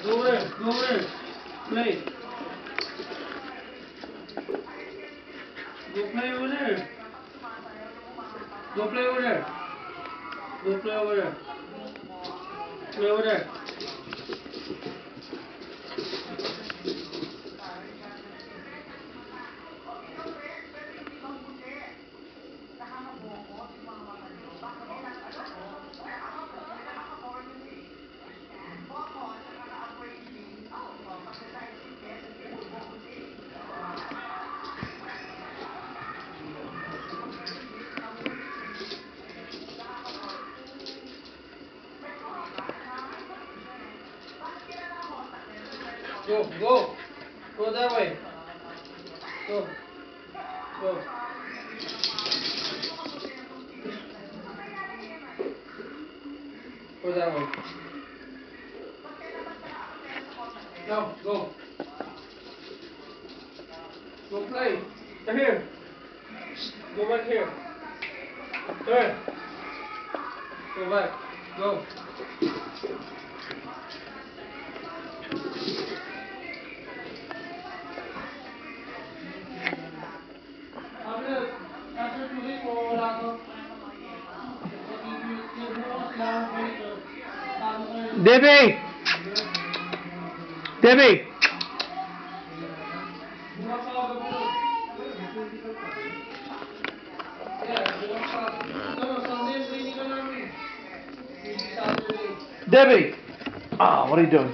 Go over there. Go over there. Play. Go play over there. Go play over there. Go play over there. Play over there. Go, go. Go that way. Go. Go. Go that way. No, go. Go play. Come here. Go back here. Turn. Go back. Go. Dibbie! Dibbie! Dibbie! Ah, what are you doing?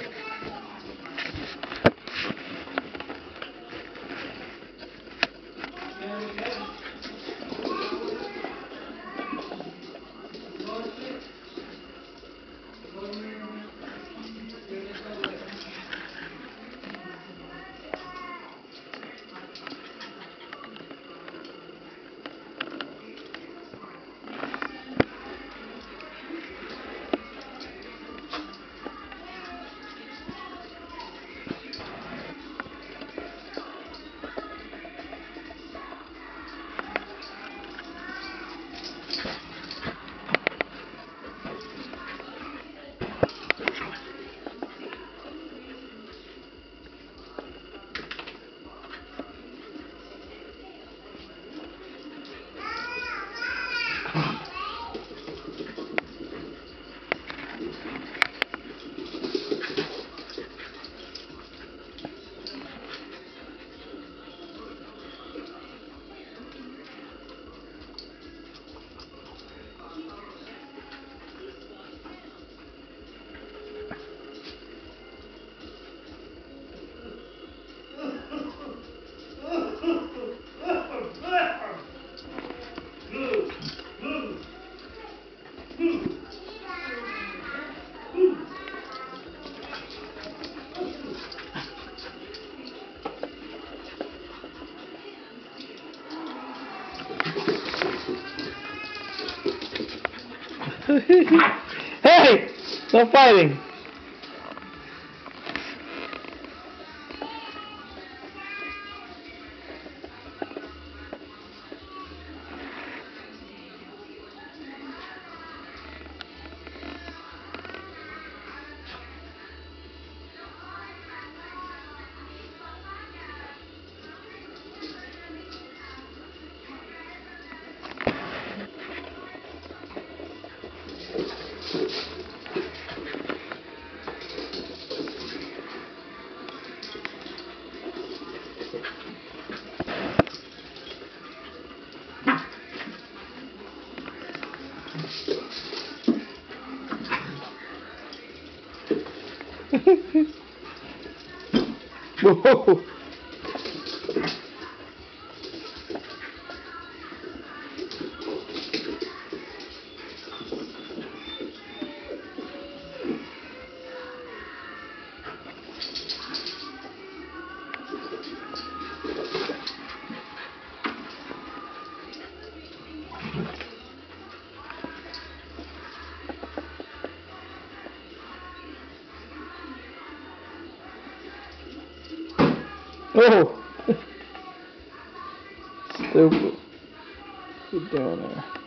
Hey! No fighting! Whoa! Oh! Stupid. What you doing there?